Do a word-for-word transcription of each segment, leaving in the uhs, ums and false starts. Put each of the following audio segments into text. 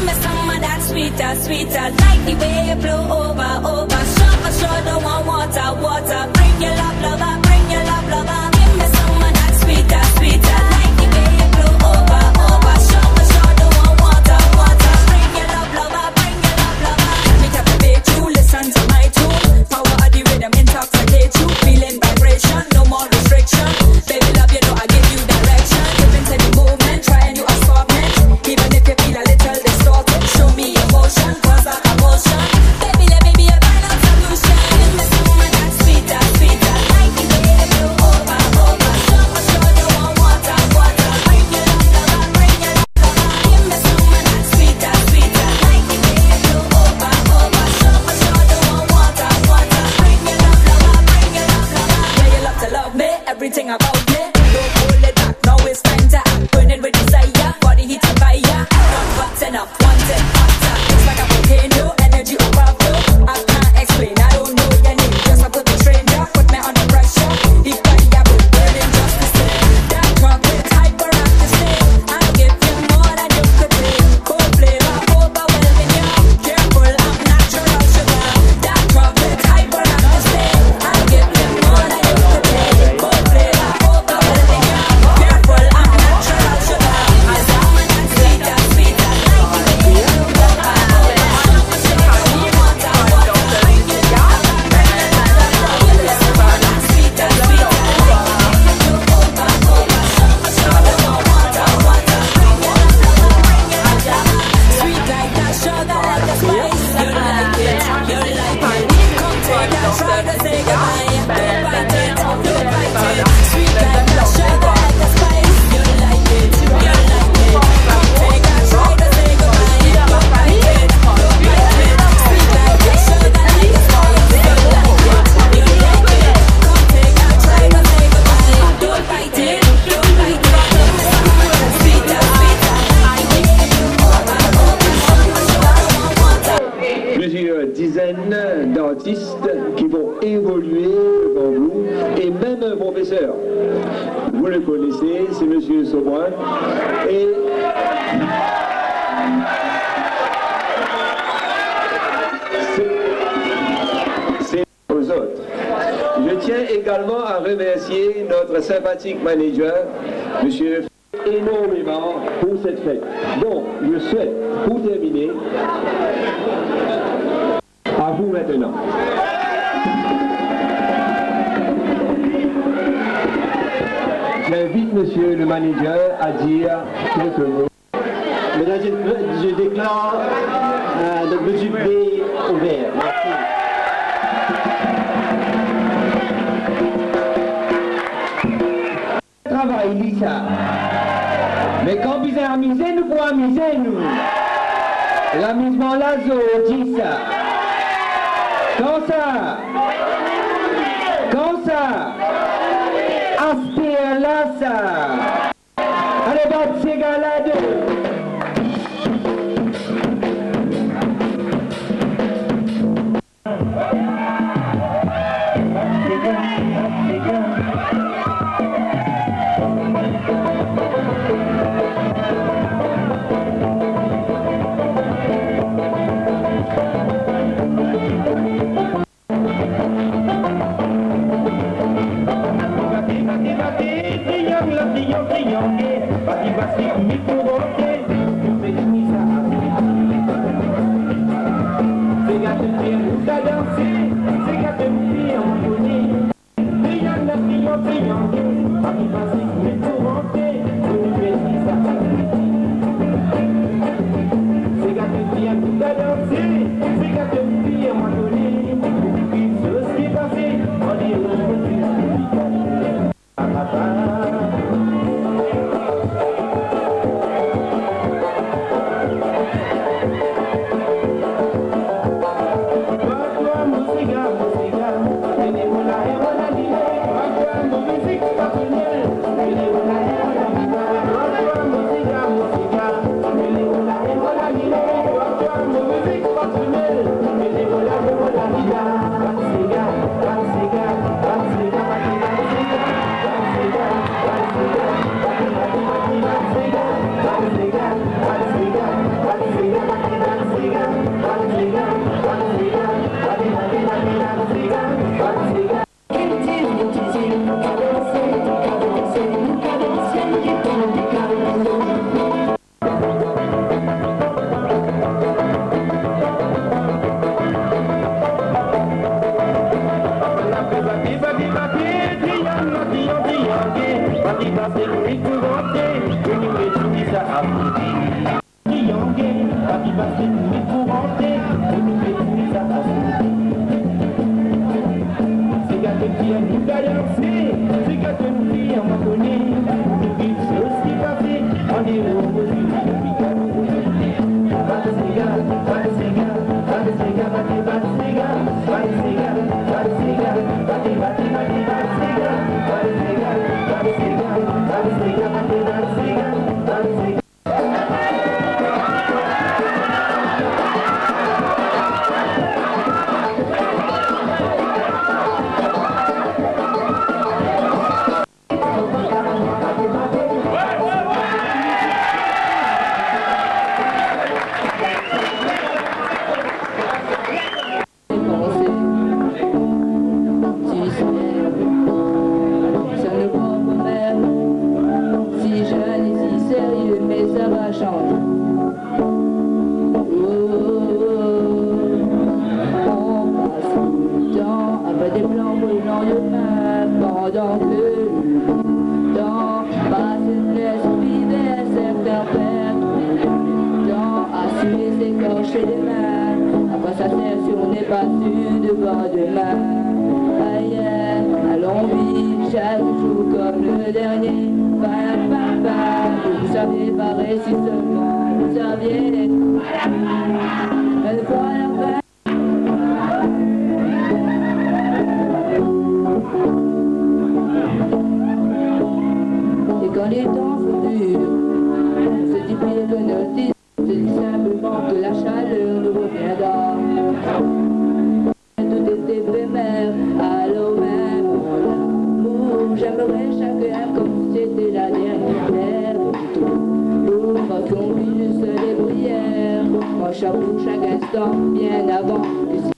Give me some of that sweeter, sweeter. Like the way you blow over, over. Sure, for sure, don't want water, water. Bring your love, lover, bring your love, lover. Give me some of that sweeter, sweeter. Like the way you blow over, over. Sure, for sure, don't want water, water. Bring your love, lover, bring your love, lover. Let me captivate you, listen to my tune. Power of the rhythm intoxicate you. Feeling vibration, no more restriction. Baby love, you know I give you direction. Give into the movement, trying you assortment. Even if you feel a little distorted, show me emotion, cause I emotion. Baby, let me be a final solution. Give me some of that sweeter, sweeter. Like the way you blow over, over. Sure, for sure, don't want water, water. Bring your love, lover, bring your love, lover. Give me some of that sweeter, sweeter. Like the way you blow over, over. Sure, for sure, don't want water, water. Bring your love, lover, bring your love, lover. Yeah, you love to love me, everything about me. Don't hold it back, now it's time to act. Burning with desire, body heat and fire. Not hot enough, want it hotter. It's like a volcano, energy overflow. I can't explain, I don't know your name. Just a perfect stranger, put me under pressure. If fire will burning just the same. That chocolate hyperactive state. I'll give you more than you could take. Cold flavor, overwhelming you. Careful, I'm natural sugar. That chocolate hyperactive state. I'll give you more than you could take. Cold flavor, overwhelming you. Careful, I'm natural sugar. As long as I'm sweeter, sweeter. Like the way you blow over, over. Sure, for sure, don't want water, water. Bring your love, lover, bring your love, lover. Give me some of that sweeter, sweeter. Like the way you blow over, over. Sure, for sure, don't want water, water. Bring your love, lover, bring your love, lover. Sweet like that sugar, like the spice. You like it, you like it. Come take a try to say goodbye. Don't fight it, don't fight it. Sweet like that sugar, like the spice. You like it, you like it. Come take a try to say goodbye. Don't fight it, don't fight it. Sweet like that sugar, like the spice. You like it, you like it. Come take a try to say goodbye. Don't fight it, don't fight it. Sweeter, sweeter. Plusieurs dizaines d'artistes qui vont évoluer devant vous, et même un professeur. Vous le connaissez, c'est Monsieur Sauvin. Et c'est aux autres. Je tiens également à remercier notre sympathique manager, Monsieur énormément pour cette fête. Donc, je souhaite, pour terminer, à vous maintenant. J'invite Monsieur le manager à dire quelques mots. Mesdames, je, je déclare euh, le budget B ouvert. Merci. Travail, Lisa. Mais quand vous amusez, nous pour amuser, nous. L'amusement Lazo, dit ça. Comme ça. Comme ça. Aspire là, ça. Allez, battre ces gars-là deux. Bati bati, triyong la triyong triyong, bati bati mi puro. mais pour rentrer, on nous met plus à passer. C'est gâté qui aime nous d'ailleurs, c'est gâté nous qui à un moment donné, nous vivons ce qui va faire, on est heureux aujourd'hui, depuis qu'on est aujourd'hui. Pas de cigare, pas de cigare, pas de cigare, pas de cigare, pas de cigare, pas de cigare, pas de cigare, pas de cigare, pas de cigare, pas de cigare, pas de cigare, pas de cigare, pas de cigare, pas de cigare. Pendant que le temps passe, laisse vivre certains perdre le temps à suer, s'écorcher les mains. À quoi ça sert si on n'est pas sûr de voir demain? Ailleurs, allons vivre chaque jour comme le dernier. Pas pas pas, vous saviez pareil si seulement vous saviez. Une fois la fin. Quand les temps sont durs, on se dit pire que nos titres, on se dit simplement que la chaleur nous reviendra. Tout était éphémère, alors même mon amour, j'aimerais chacun comme si c'était la dernière pour pas qu'on vit juste les prières. Moi j'avoue chaque instant, bien avant que si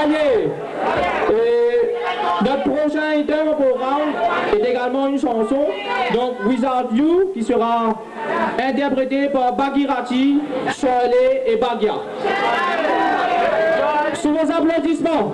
premier. Et notre prochain item au programme est également une chanson, donc Without You, qui sera interprétée par Bagirati, Shirley et Bagia. Sous vos applaudissements.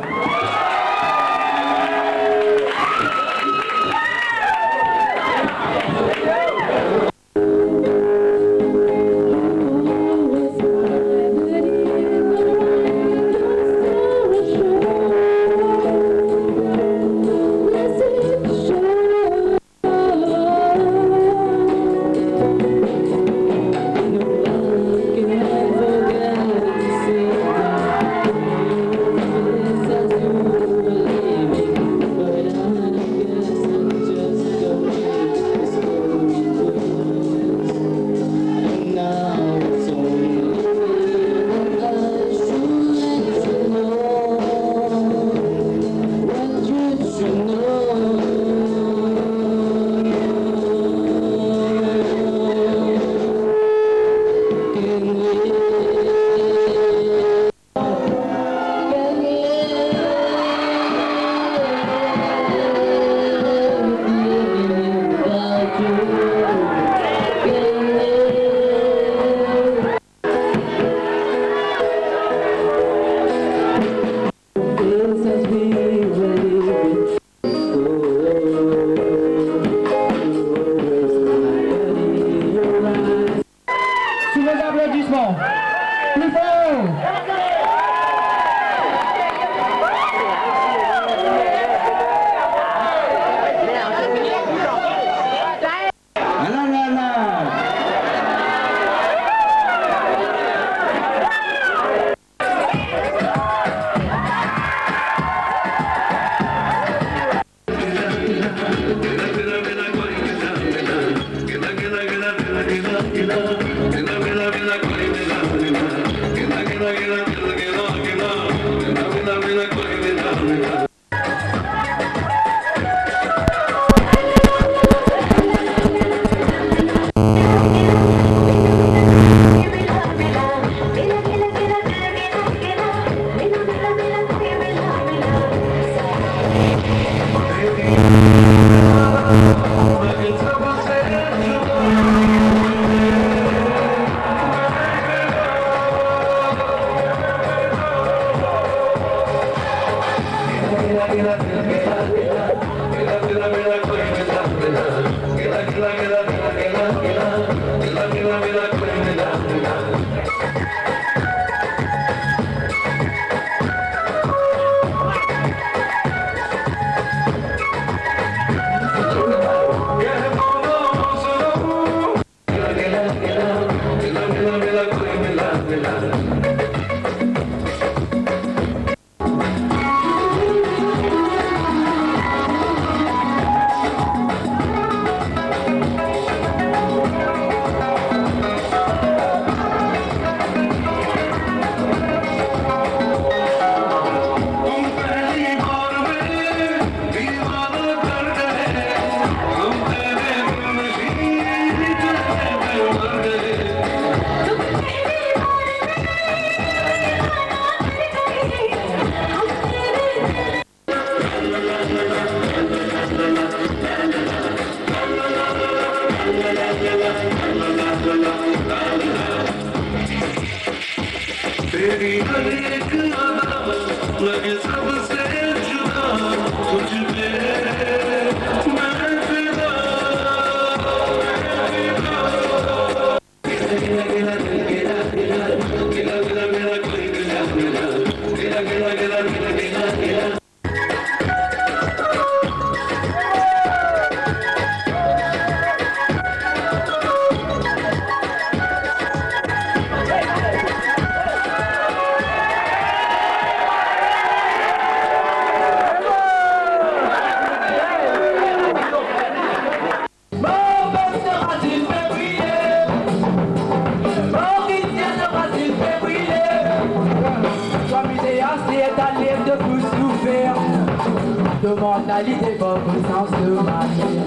Demande à l'idée pour le sens de ma vie.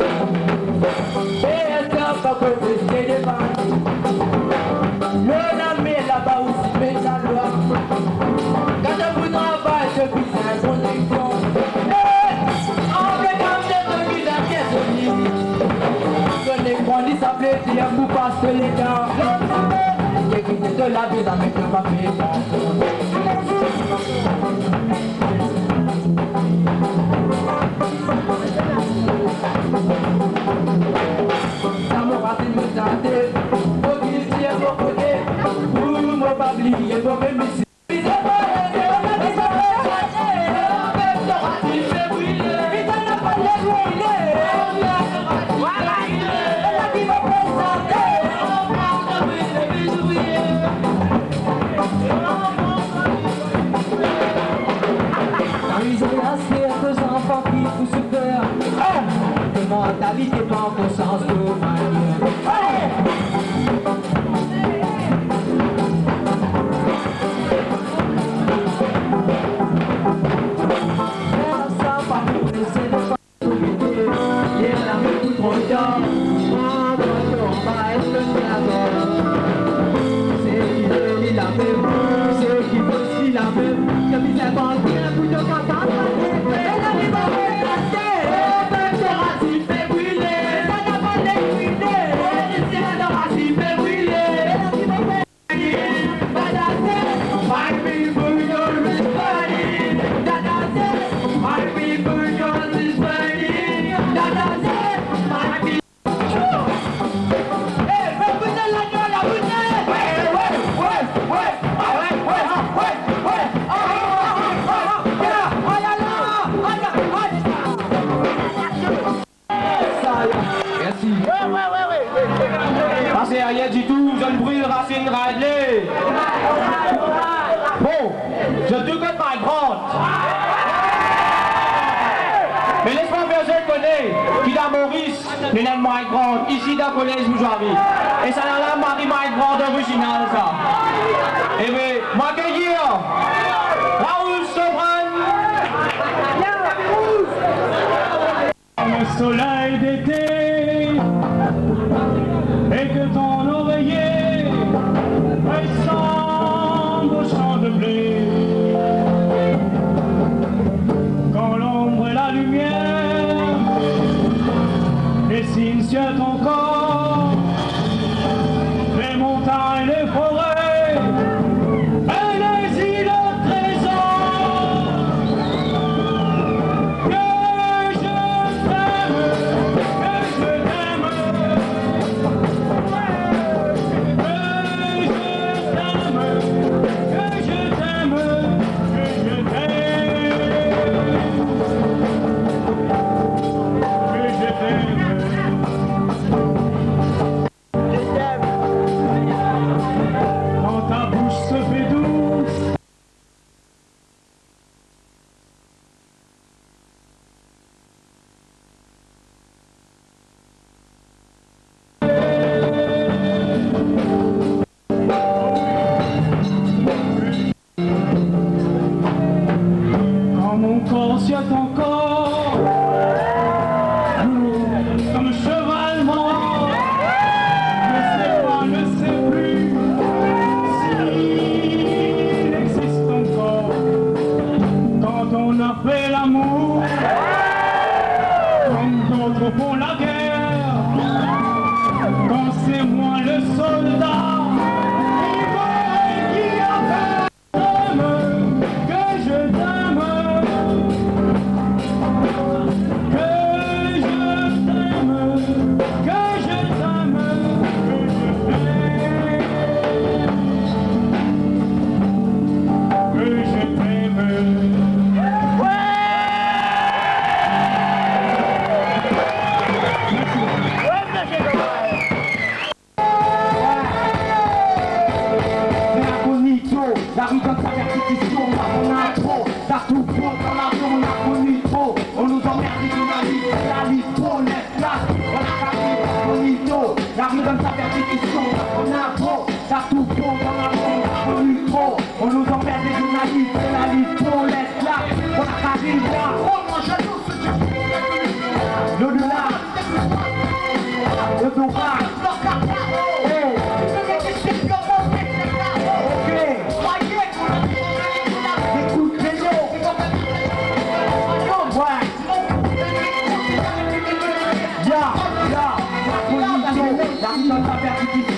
Et elle sort pas que tu sais des bandes. Le name là-bas aussi, mais ça doit. Quand je vous travaille, je puisse que les dents. J'ai quitté de la ville avec le papier. Dans mon racine me tenter, faut qu'il tire mon côté. Pour mon babli et mon même ici. Mentalité pas en conscience de manière. Faire ça par nous, laisser de pas s'oublier. Il y a la même tout trop tard. En voiture, on va être le diable. C'est qui veut la même, c'est qui veut aussi la même. Comme il est bon, il y a un bout de campagne. Et la liberté est restée. C'est rien du tout, je ne brûle Racine Ridley. Bon, je te connais ma grande. Mais laisse-moi faire ce que connais, qui dans Maurice, les nains ma grande, ici dans le collège où j'arrive. Et ça n'a la Marie ma grande originale, ça. Et bien, m'accueillir, Raoul Sobran. Le soleil d'été. Et que ton oreiller ressemble au champ de blé. Quand l'ombre et la lumière dessinent sur ton corps les montagnes, les forêts et les îles au trésor. Que je t'aime, que je t'aime. Encore comme cheval mort, ne sais pas, ne sais plus s'il existe encore. Quand on a fait l'amour, comme d'autres font la guerre, quand c'est moi le soldat qui a fait que je t'aime. La rue donne sa persécution, on a trop. T'as tout bon, dans la rue on a connu trop. On nous emmerde et on a mis la liste trop, laisse place. On a capté, bonito. La rue donne sa persécution, on a trop. T'as tout bon, dans la rue on a connu trop. On nous emmerde les journalistes, c'est la liste trop, laisse place. On a capté, voir. Oh mon jaloux, l'au-delà. Le dorage. La rue donne sa persécution.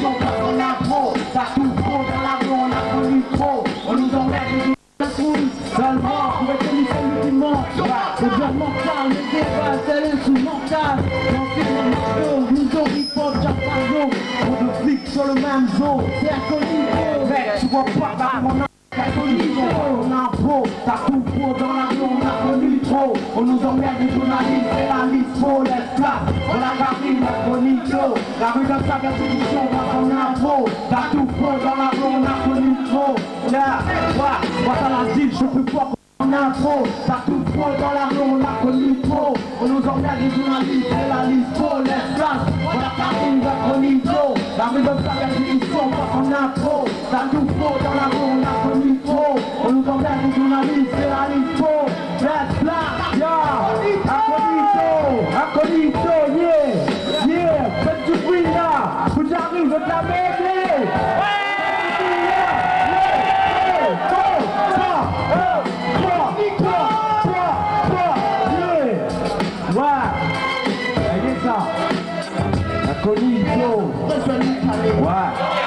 Le job mental, le débat, c'est le sous-mental. L'ancien show, nous on hip-hop, Japazo. On de flics sur le même zoo, c'est incognito. Mec, tu vois pas, t'as mon nom, c'est incognito. On a un pro, t'as tout faux dans la vie, on a connu trop. On nous emmerde les journalistes, c'est la liste faux, laisse place. On a gardé l'incognito. La rue dans sa persécution, on a un pro. T'as tout faux dans la vie, on a connu trop. Là, voilà, voilà la ville, je peux pas. On a trop, t'as tout faux dans la rue, on a connu trop. On nous emmerde les journalistes, c'est la liste faux, laisse place. On a gardé l'incognito. La rue dans sa persécution, on a trop. T'as tout faux dans la rue, on a connu trop. On nous emmerde les journalistes, c'est la liste faux, laisse place. Yeah, incognito, incognito, yeah, yeah, faites du bruit là. Vous arrivez, je te la mêlée. Ouais, regardez ça. Incognito. Ouais.